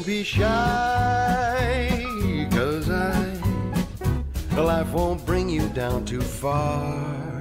be shy, 'cause life won't bring you down too far.